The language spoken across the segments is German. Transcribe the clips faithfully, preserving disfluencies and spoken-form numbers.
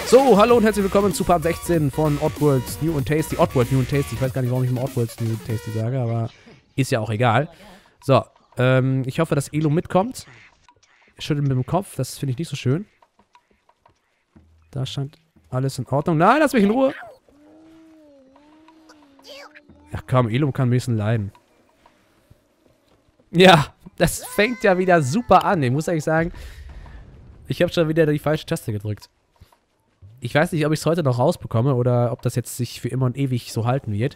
So, hallo und herzlich willkommen zu Part sechzehn von Oddworld's New and Tasty. Oddworld New and Tasty. Ich weiß gar nicht, warum ich immer Oddworld's New and Tasty sage, aber ist ja auch egal. So, ähm, ich hoffe, dass Elo mitkommt. Schüttelt mit dem Kopf, das finde ich nicht so schön. Da scheint alles in Ordnung. Nein, lass mich in Ruhe. Ach komm, Elo kann ein bisschen leiden. Ja, das fängt ja wieder super an. Ich muss eigentlich sagen, ich habe schon wieder die falsche Taste gedrückt. Ich weiß nicht, ob ich es heute noch rausbekomme oder ob das jetzt sich für immer und ewig so halten wird.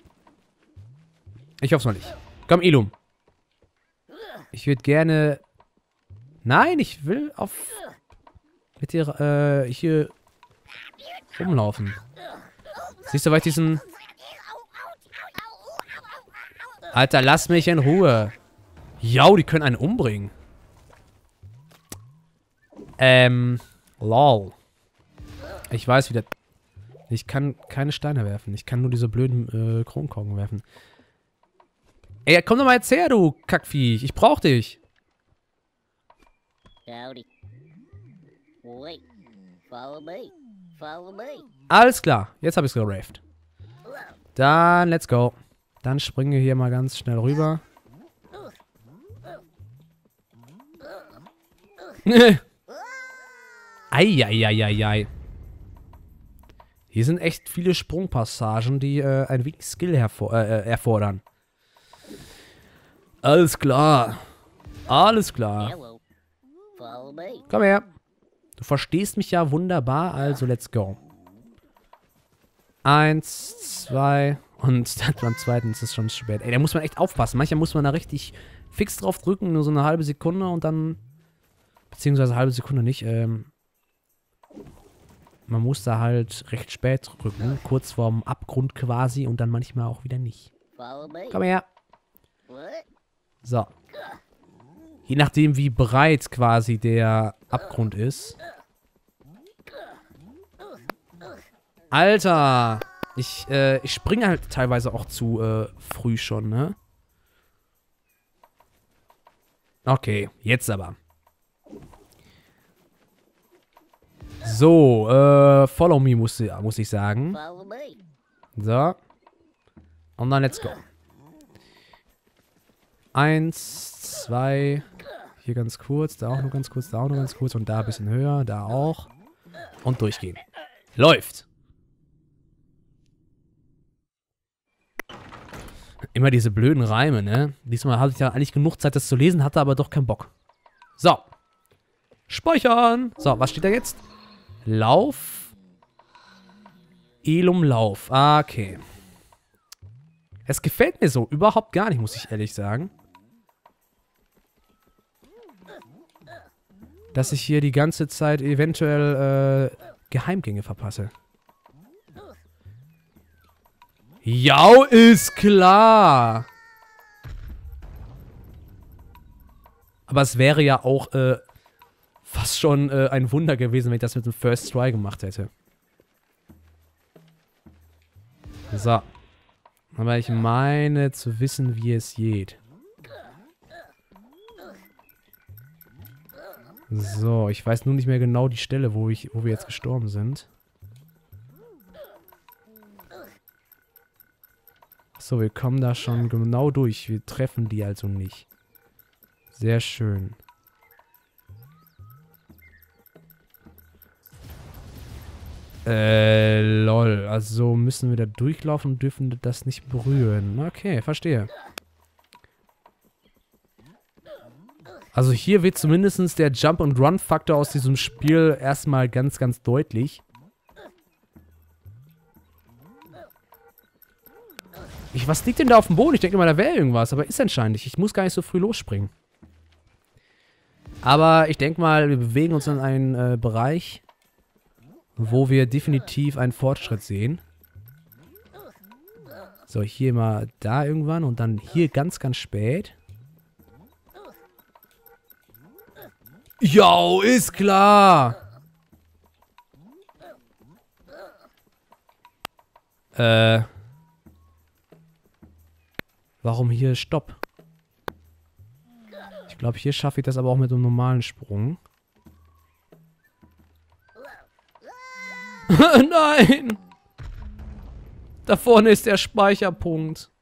Ich hoffe es mal nicht. Komm, Elum. Ich würde gerne... Nein, ich will auf... Mit dir, äh, hier... rumlaufen. Siehst du, weil ich diesen... Alter, lass mich in Ruhe. Jau, die können einen umbringen. Ähm... Lol. Ich weiß wieder... Ich kann keine Steine werfen. Ich kann nur diese blöden äh, Kronkorken werfen. Ey, komm doch mal jetzt her, du Kackviech. Ich brauch dich. Alles klar. Jetzt hab ich's gerafft. Dann, let's go. Dann springen wir hier mal ganz schnell rüber. Eieieiei. Hier sind echt viele Sprungpassagen, die äh, ein wenig Skill hervor äh, erfordern. Alles klar. Alles klar. Komm her. Du verstehst mich ja wunderbar, also let's go. Eins, zwei und dann beim zweiten ist es schon spät. Ey, da muss man echt aufpassen. Manchmal muss man da richtig fix drauf drücken, nur so eine halbe Sekunde und dann... Beziehungsweise halbe Sekunde nicht, ähm... Man muss da halt recht spät drücken, kurz vorm Abgrund quasi und dann manchmal auch wieder nicht. Komm her. So. Je nachdem, wie breit quasi der Abgrund ist. Alter! Ich, äh, ich springe halt teilweise auch zu äh, früh schon, ne? Okay, jetzt aber. So, äh, follow me, muss, muss ich sagen. So. Und dann let's go. Eins, zwei. Hier ganz kurz, da auch nur ganz kurz, da auch nur ganz kurz. Und da ein bisschen höher, da auch. Und durchgehen. Läuft. Immer diese blöden Reime, ne? Diesmal hatte ich ja eigentlich genug Zeit, das zu lesen, hatte aber doch keinen Bock. So. Speichern. So, was steht da jetzt? Lauf. Elum Lauf. Ah, okay. Es gefällt mir so überhaupt gar nicht, muss ich ehrlich sagen. Dass ich hier die ganze Zeit eventuell äh, Geheimgänge verpasse. Ja, ist klar. Aber es wäre ja auch äh, fast schon äh, ein Wunder gewesen, wenn ich das mit dem First Try gemacht hätte. So. Aber ich meine zu wissen, wie es geht. So, ich weiß nur nicht mehr genau die Stelle, wo, ich, wo wir jetzt gestorben sind. So, wir kommen da schon genau durch. Wir treffen die also nicht. Sehr schön. Äh, lol. Also müssen wir da durchlaufen und dürfen das nicht berühren. Okay, verstehe. Also hier wird zumindest der Jump-and-Run-Faktor aus diesem Spiel erstmal ganz, ganz deutlich. Ich, was liegt denn da auf dem Boden? Ich denke immer, da wäre irgendwas, aber ist anscheinend nicht. Ich muss gar nicht so früh losspringen. Aber ich denke mal, wir bewegen uns in einen äh, Bereich, wo wir definitiv einen Fortschritt sehen. So, hier mal da irgendwann und dann hier ganz, ganz spät. Jo, ist klar! Äh... Warum hier Stopp? Ich glaube, hier schaffe ich das aber auch mit einem normalen Sprung. Nein! Da vorne ist der Speicherpunkt.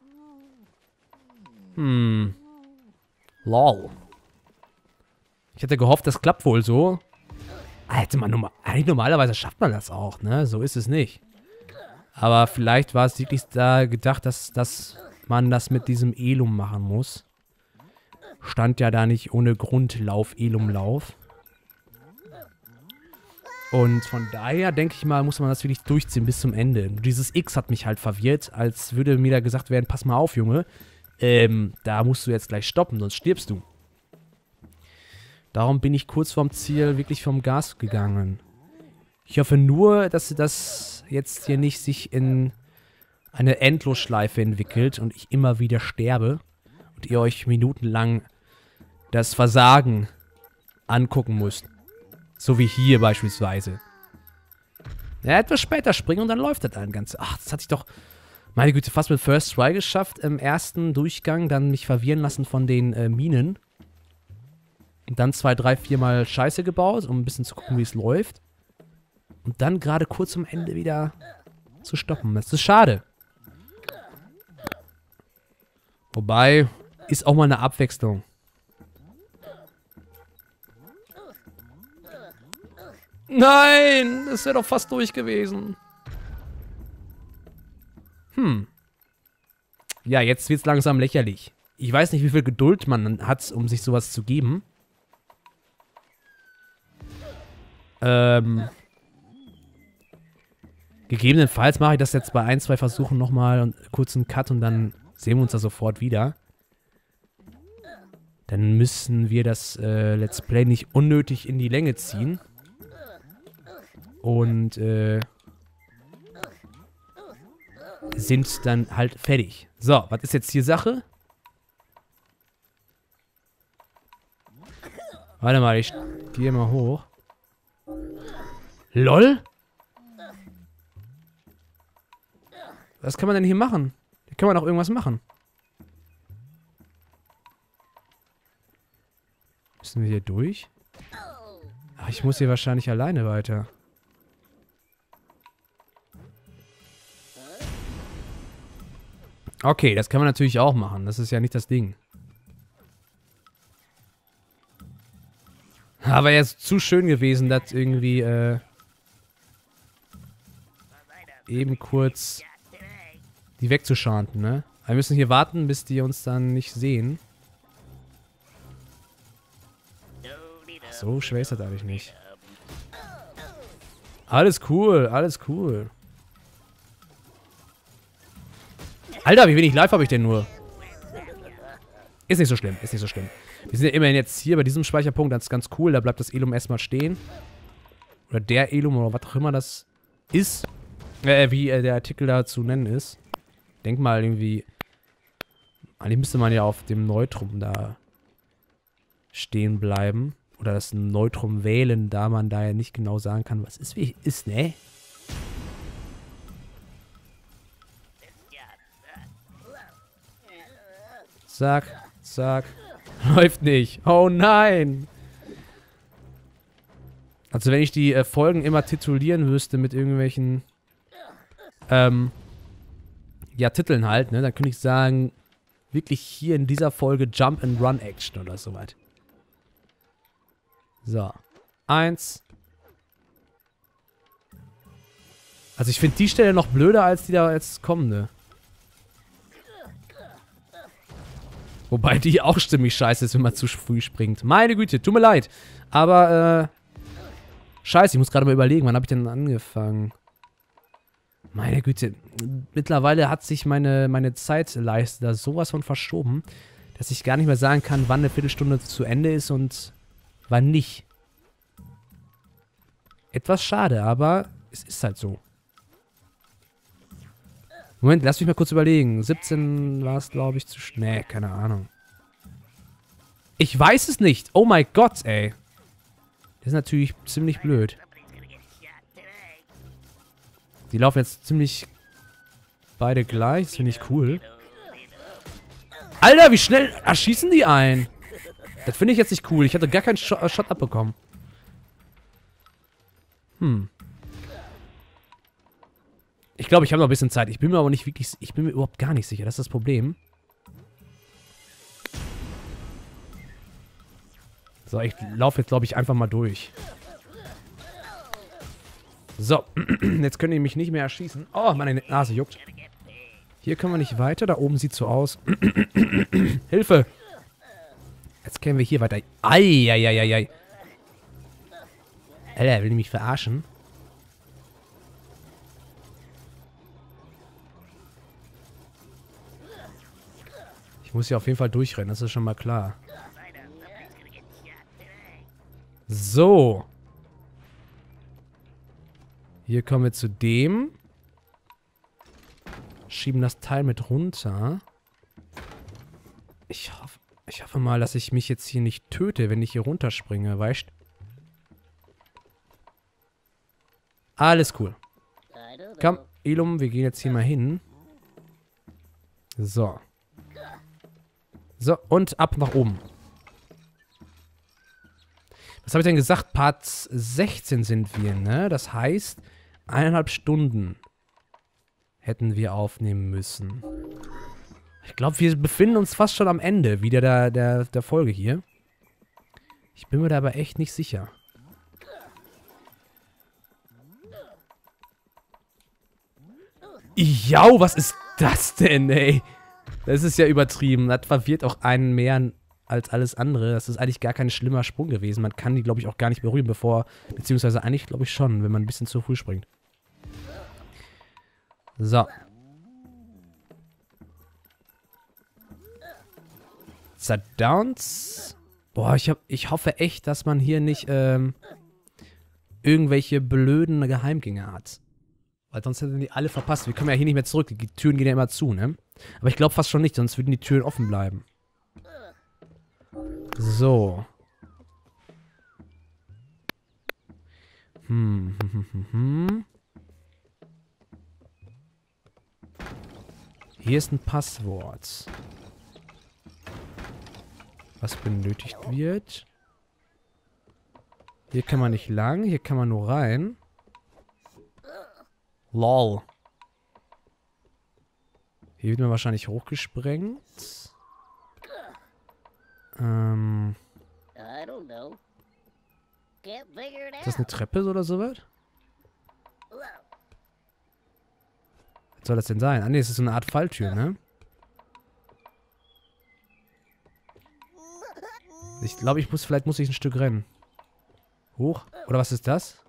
Hm. Lol. Ich hätte gehofft, das klappt wohl so. Hätte man normal, eigentlich normalerweise schafft man das auch, ne? So ist es nicht. Aber vielleicht war es wirklich da gedacht, dass, dass man das mit diesem Elum machen muss. Stand ja da nicht ohne Grund Lauf, Elum, Lauf. Und von daher, denke ich mal, muss man das wirklich durchziehen bis zum Ende. Dieses X hat mich halt verwirrt, als würde mir da gesagt werden, pass mal auf, Junge. Ähm, da musst du jetzt gleich stoppen, sonst stirbst du. Darum bin ich kurz vorm Ziel wirklich vom Gas gegangen. Ich hoffe nur, dass das jetzt hier nicht sich in eine Endlosschleife entwickelt und ich immer wieder sterbe und ihr euch minutenlang das Versagen angucken müsst. So wie hier beispielsweise. Ja, etwas später springen und dann läuft das dann ganz. Ach, das hatte ich doch, meine Güte, fast mit First Try geschafft im ersten Durchgang. Dann mich verwirren lassen von den äh, Minen. Und dann zwei, drei, viermal Scheiße gebaut, um ein bisschen zu gucken, wie es läuft. Und dann gerade kurz am Ende wieder zu stoppen. Das ist schade. Wobei, ist auch mal eine Abwechslung. Nein, das wäre doch fast durch gewesen. Hm. Ja, jetzt wird's langsam lächerlich. Ich weiß nicht, wie viel Geduld man hat, um sich sowas zu geben. Ähm. Gegebenenfalls mache ich das jetzt bei ein, zwei Versuchen nochmal und kurz einen Cut und dann sehen wir uns da sofort wieder. Dann müssen wir das äh, Let's Play nicht unnötig in die Länge ziehen. Und äh, sind dann halt fertig. So, was ist jetzt hier Sache? Warte mal, ich gehe mal hoch. LOL? Was kann man denn hier machen? Hier kann man doch irgendwas machen. Müssen wir hier durch? Ach, ich muss hier wahrscheinlich alleine weiter. Okay, das kann man natürlich auch machen. Das ist ja nicht das Ding. Aber er ist zu schön gewesen, das irgendwie äh, eben kurz die wegzuschanten, ne? Wir müssen hier warten, bis die uns dann nicht sehen. So schwer ist das eigentlich nicht. Alles cool, alles cool. Alter, wie wenig Life habe ich denn nur? Ist nicht so schlimm, ist nicht so schlimm. Wir sind ja immerhin jetzt hier bei diesem Speicherpunkt, das ist ganz cool. Da bleibt das Elum erstmal stehen. Oder der Elum oder was auch immer das ist. Äh, wie äh, der Artikel da zu nennen ist. Denk mal irgendwie... Eigentlich müsste man ja auf dem Neutrum da stehen bleiben. Oder das Neutrum wählen, da man da ja nicht genau sagen kann, was ist wie ist, ne? Zack, zack. Läuft nicht. Oh nein. Also wenn ich die äh, Folgen immer titulieren müsste mit irgendwelchen ähm, ja, Titeln halt, ne, dann könnte ich sagen, wirklich hier in dieser Folge Jump and Run Action oder sowas. So. Eins. Also ich finde die Stelle noch blöder als die da jetzt kommende. Wobei die auch ziemlich scheiße ist, wenn man zu früh springt. Meine Güte, tut mir leid. Aber, äh... Scheiße, ich muss gerade mal überlegen, wann habe ich denn angefangen? Meine Güte. Mittlerweile hat sich meine, meine Zeitleiste da sowas von verschoben, dass ich gar nicht mehr sagen kann, wann eine Viertelstunde zu Ende ist und wann nicht. Etwas schade, aber es ist halt so. Moment, lass mich mal kurz überlegen. siebzehn war es, glaube ich, zu schnell. Keine Ahnung. Ich weiß es nicht. Oh mein Gott, ey. Das ist natürlich ziemlich blöd. Die laufen jetzt ziemlich beide gleich. Das finde ich cool. Alter, wie schnell erschießen die ein? Das finde ich jetzt nicht cool. Ich hatte gar keinen Shot, Shot abbekommen. Hm. Ich glaube, ich habe noch ein bisschen Zeit. Ich bin mir aber nicht wirklich... Ich bin mir überhaupt gar nicht sicher. Das ist das Problem. So, ich laufe jetzt, glaube ich, einfach mal durch. So. Jetzt können die mich nicht mehr erschießen. Oh, meine Nase juckt. Hier können wir nicht weiter. Da oben sieht so aus. Hilfe! Jetzt können wir hier weiter. Eieieiei. Alter, will die mich verarschen? Ich muss hier auf jeden Fall durchrennen, das ist schon mal klar. So. Hier kommen wir zu dem. Schieben das Teil mit runter. Ich hoffe, ich hoffe mal, dass ich mich jetzt hier nicht töte, wenn ich hier runterspringe, weißt du? Alles cool. Komm, Ilum, wir gehen jetzt hier mal hin. So. So, und ab nach oben. Was habe ich denn gesagt? Part sechzehn sind wir, ne? Das heißt, eineinhalb Stunden hätten wir aufnehmen müssen. Ich glaube, wir befinden uns fast schon am Ende wieder der, der, der Folge hier. Ich bin mir da aber echt nicht sicher. Jau, was ist das denn, ey? Das ist ja übertrieben. Das verwirrt auch einen mehr als alles andere. Das ist eigentlich gar kein schlimmer Sprung gewesen. Man kann die, glaube ich, auch gar nicht berühren, bevor... Beziehungsweise eigentlich, glaube ich, schon, wenn man ein bisschen zu früh springt. So. Zerdowns. Boah, ich, hab, ich hoffe echt, dass man hier nicht ähm, irgendwelche blöden Geheimgänge hat. Weil sonst hätten die alle verpasst. Wir kommen ja hier nicht mehr zurück. Die Türen gehen ja immer zu, ne? Aber ich glaube fast schon nicht, sonst würden die Türen offen bleiben. So. Hm, hm, hm, hm, hm. Hier ist ein Passwort. Was benötigt wird. Hier kann man nicht lang, hier kann man nur rein. Lol. Hier wird man wahrscheinlich hochgesprengt. Ähm. Ist das eine Treppe oder sowas? Was soll das denn sein? Ah ne, es ist so eine Art Falltür, ne? Ich glaube, ich muss, vielleicht muss ich ein Stück rennen. Hoch? Oder was ist das?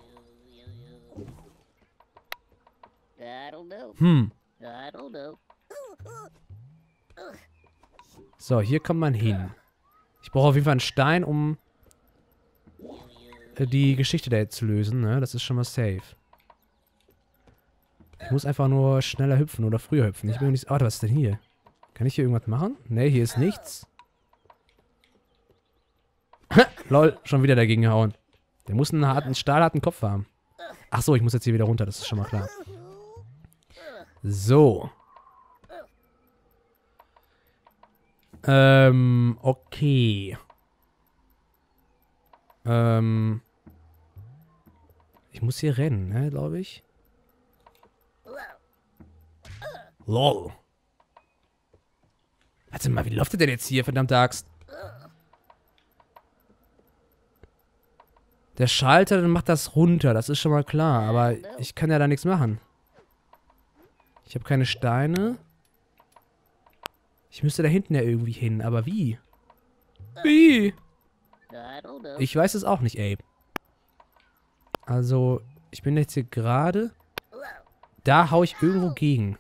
Hm. So, hier kommt man hin. Ich brauche auf jeden Fall einen Stein, um die Geschichte da jetzt zu lösen, ne? Das ist schon mal safe. Ich muss einfach nur schneller hüpfen oder früher hüpfen. Ich bin nicht... Warte, was ist denn hier? Kann ich hier irgendwas machen? Ne, hier ist nichts. Lol, schon wieder dagegen gehauen. Der muss einen harten, stahlharten Kopf haben. Ach so, ich muss jetzt hier wieder runter, das ist schon mal klar. So. Ähm, okay. Ähm. Ich muss hier rennen, ne, glaube ich. Lol. Warte mal, wie läuft der denn jetzt hier, verdammte Axt? Der Schalter, dann macht das runter, das ist schon mal klar. Aber ich kann ja da nichts machen. Ich habe keine Steine. Ich müsste da hinten ja irgendwie hin, aber wie? Wie? Ich weiß es auch nicht, ey. Also, ich bin jetzt hier gerade... Da hau ich irgendwo gegen.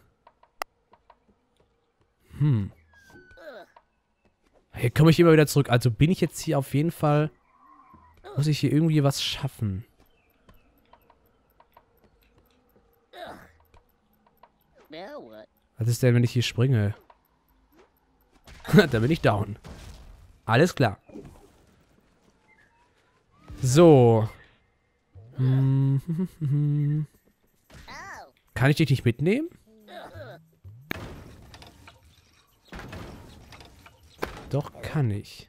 Hm. Hier komme ich immer wieder zurück. Also bin ich jetzt hier auf jeden Fall... Muss ich hier irgendwie was schaffen? Was ist denn, wenn ich hier springe? Da bin ich down. Alles klar. So. Hm. Kann ich dich nicht mitnehmen? Doch, kann ich.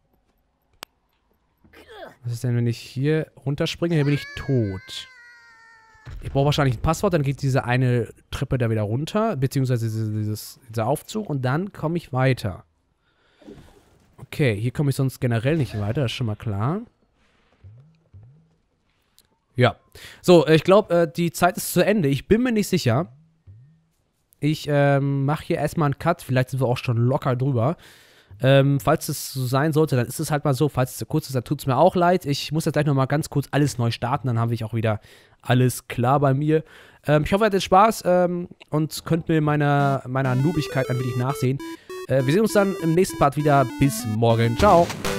Was ist denn, wenn ich hier runterspringe? Hier bin ich tot. Ich brauche wahrscheinlich ein Passwort, dann geht diese eine Treppe da wieder runter, beziehungsweise dieses, dieser Aufzug und dann komme ich weiter. Okay, hier komme ich sonst generell nicht weiter, das ist schon mal klar. Ja. So, ich glaube, äh, die Zeit ist zu Ende. Ich bin mir nicht sicher. Ich ähm, mache hier erstmal einen Cut, vielleicht sind wir auch schon locker drüber. Ähm, falls es so sein sollte, dann ist es halt mal so. Falls es zu kurz ist, dann tut es mir auch leid. Ich muss jetzt gleich nochmal ganz kurz alles neu starten, dann habe ich auch wieder alles klar bei mir. Ähm, ich hoffe, ihr hattet Spaß ähm, und könnt mir meiner, meiner Noobigkeit ein wenig nachsehen. Äh, wir sehen uns dann im nächsten Part wieder. Bis morgen. Ciao.